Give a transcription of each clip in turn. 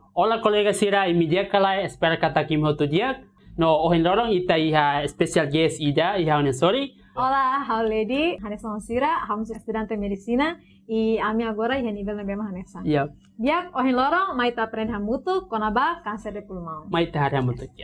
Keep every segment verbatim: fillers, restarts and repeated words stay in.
Hola colega Sira, y mi dia kala espera kata kim hotu dia. No ohin lorong ita iha special guest ida iha onesori. Hola, Hauledi, Hanessa Sira, somos estudante de medicina e a minha agora é nível na mesma Hanessa. Yep. Dia ohin lorong mai ta aprende hamutu konaba câncer de pulmão. Mai ta hari hamutu ya.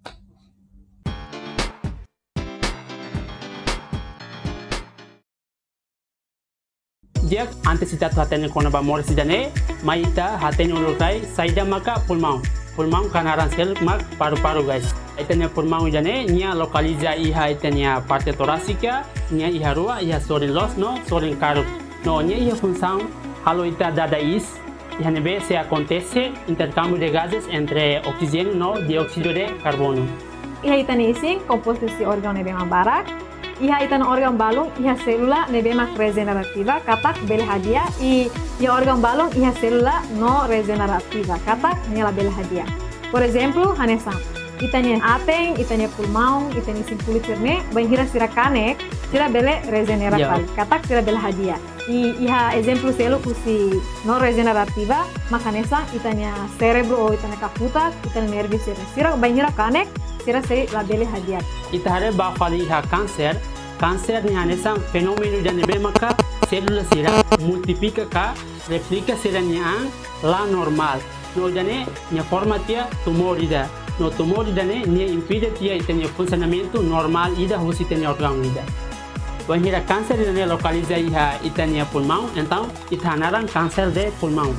Dia antes ita tu hatene konaba moris jane, mai ita hatene ulukai saida maka pulmão. Pulmão kanaran sel mak paru-paru guys. Itanya pulmão jane nia localiza iha itanya parte torácica, nia iha rua iha sorin los no sorin karuk. No nia iha função halo ita dadais. Iha nebe se acontece intercambio de gases entre oxigênio no dióxido de carbono. Iha itani ising composto si órgão nebe barak. Iha itan órgão balung iha célula nebe mak regenerativa katak bele hadia e iha órgão balung iha célula no regenerativa katak nela bele hadia. Por exemplo, Hanessa, itanya ateng, itanya pulmão, itanya simpuli cirne, banhira sira kanek, sira bele regenerativa, yeah. Katak sira bele hadia. E iha exemplo selo kusi no regenerativa, makanesa itanya cerebro o itanya kaputa, itanya nervi sira. Sira banhira kanek, sira se la bele hadia. Itahare ba fali iha câncer, câncer ni Hanessa fenomeno jane be maka célula sira multiplica ka replica sira niang la normal. No jane nia forma tia tumor ida. No tumor ida ne nia impide tia itanya funcionamento normal ida husi tenia órgão ida. Banhira câncer ida ne localiza iha itania pulmão, então itanaran câncer de pulmão.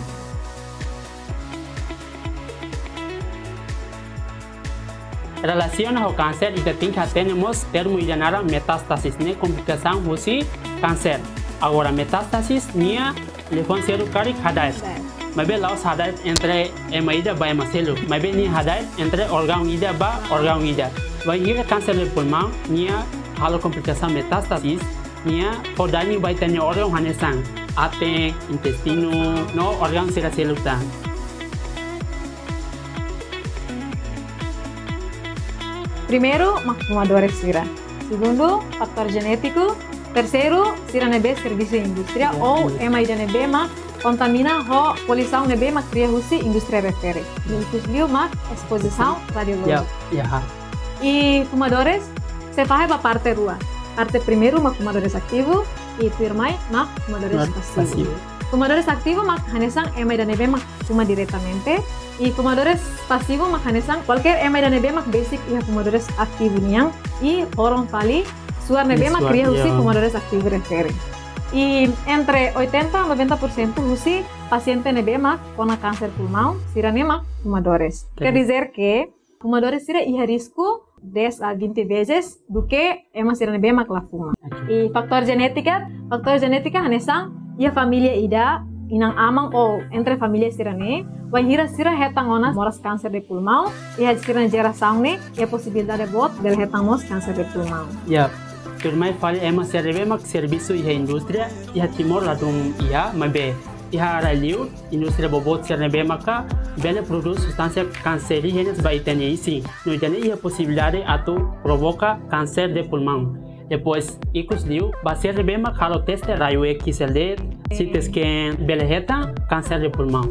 Relaciona ao câncer ida tinha temos termo idanara metástasis ne complicação husi câncer. Agora metástasis nia levon selu karik hadait. Mabe laos hadait entre ema ida ba ema selu. Mabe ni hadait entre órgão ida ba órgão ida. Banhira câncer de pulmão nia halo complicação metástasis nia podani ba itania órgão hanesang. Ate, intestino, no órgão sira celular. Primeiro, fumadores sira. Segundo, fator genético. Terceiro, sira nebe serviço indústria ou ema ida nebe ma contamina ho poluição nebe ma cria husi indústria refere. Inclusive ma exposição radiológica. Yeah, yeah. E fumadores se faz a parte rua. Parte primeiro ma fumadores ativo e firmai ma fumadores passivo. Fumadores activo ma hanesan ema ida nebe ma fuma diretamente. E fumadores passivo ma hanesan qualquer ema ida nebe ma basic iha fumadores activo niang e orang fali suar nebe ma cria husi fumadores activo refere. E entre oitenta a noventa por cento husi paciente nebe ma com câncer pulmão sira nema fumadores. Quer dizer que fumadores sira iha risco dez a vinte vezes do que ema sira nebe ma la fuma. E faktor genética, faktor genética hanesan iha família ida inang amang ou entre família sira ne, banhira sira hetang ona moras câncer de pulmão e a sira geração ne e a possibilidade bot del hetang mos câncer de pulmão. Yeah. Firmai fali ema serve mak serviço iha indústria iha timor ladum iha mabe iha araliu indústria bobot serve maka bele produz substância cancerígenas ba itania isi no jane iha possibilidade atu provoca câncer de pulmão. Depois icus liu ba serve mak halo teste raio X L D C T scan bele heta câncer de pulmão.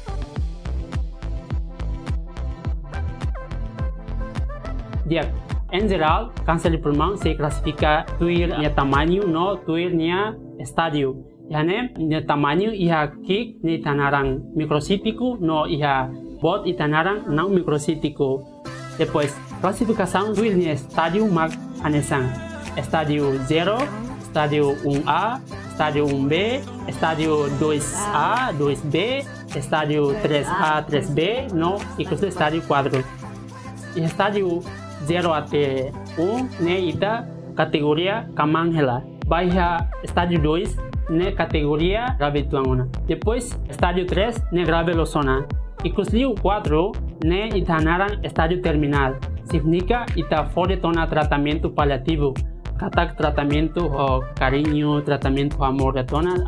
Dia em geral, câncer de pulmão se classifica tuir nia tamanho no tuir nia estádio. Iha nia tamanho iha kik ni tanarang microcítico no iha bot itanarang não microcítico. Depois, classificação tuir nia estádio mag hanesang. Estádio zero, estádio um A, estádio um B, estádio dois A, dois B, estádio três A, três B, no incluso estádio quatro. E estádio zero até um, né, ita categoria Kamangela. Baixa estádio dois, né, categoria grave tuangona. Depois, estádio três, né, grave losona. Inclusive quatro, né, itanaran estádio terminal. Significa ita fora tona tratamento paliativo. Katak tratamento o carinho, tratamento o amor da tona.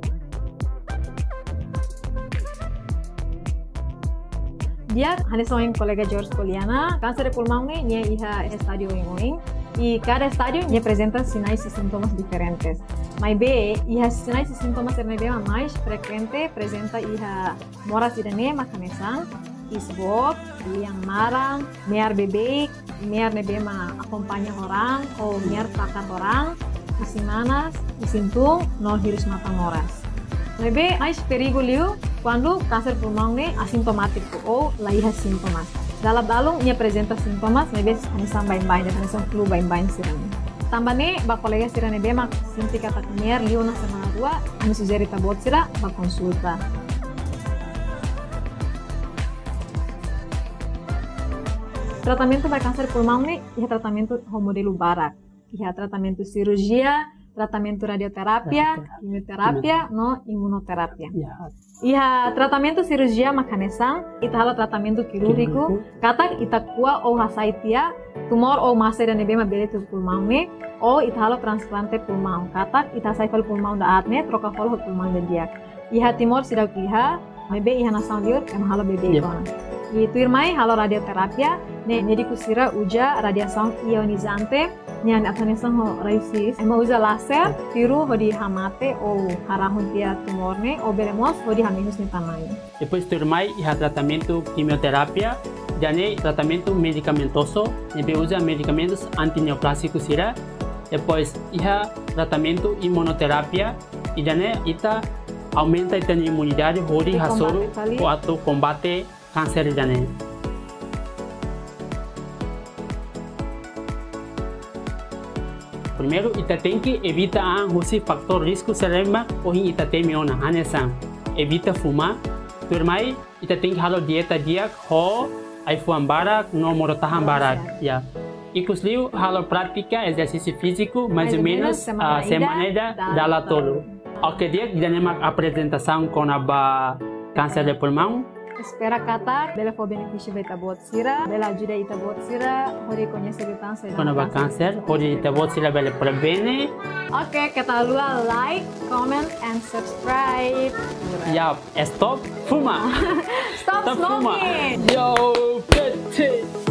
Dia Hanessa oing colega George Poliana, câncer de pulmão ne nia iha estádio oing oing e cada estádio nia apresenta sinais e sintomas diferentes. Mas B, iha sinais e sintomas ernebema mais frequente apresenta iha moras idane makanesan isbok, yang marang, miar bebek, miar nebe ma akompanya orang, o miar pakat orang, isi manas, isintung, no hirus mata moras. Nebe mais perigo liu quando câncer pulmão ne asintomático ou laihas sintomas. Dalam balong ia apresenta sintomas, nebe anisang bain-bain, anisang flu bain-bain sirane. Tambah ne, ba kolega sirane be mak sinti kata miar liu na semana dua, anu sugeri tabot sira, ba konsulta. Tratamento para câncer pulmão ne, ia tratamento modelo barak, ia tratamento cirurgia, tratamento radioterapia, quimioterapia, no imunoterapia. Ia tratamento cirurgia makanesang, ita halo tratamento kirúrgico, katak ita kua ou hasaitia, tumor ou massa da nebe mabele tu pulmão ne, ou ita halo transplante pulmão, katak ita saifal pulmão da atne, troca falo pulmão da diak. Ia timor sidau kiha, nebe iha nasang diur, em halo bebe ikona. Itu irmai halo radioterapia, ne mediku sira uja radiação ionizante, nyan atanesang ho raisis, ema uja laser, tiru hodi hamate ou harahun tia tumorne, ou beremos hodi hamihus ni tamanho. Depois tu irmai iha tratamento quimioterapia, jane tratamento medicamentoso, nebe usa medicamentos antineoplásicos sira. Depois iha tratamento imunoterapia, e jane ita aumenta ita imunidade hodi hasoro ou ato combate câncer jane. Primeiro, ita tem que evitar o fator risco serema ou ita tem miona, hanesan. Evita fumar. Turmai, ita tem que halo dieta diak ho, ai fuam barak, no morotahan barak. Ya. Inclusive, halo prática exercício físico mais ou menos a semana ida dala tolo. Ok, diak janema apresentação com a câncer de pulmão. Espera kata, bela for benefício beta bot sira, bela ajuda ita bot sira, hori conhecer o câncer. Quando vai câncer, hori ita bot sira bela prevene. Ok, kata lua like, comment and subscribe. Ya, stop fuma. Stop, Stop smoking. Fuma. Yo, pete.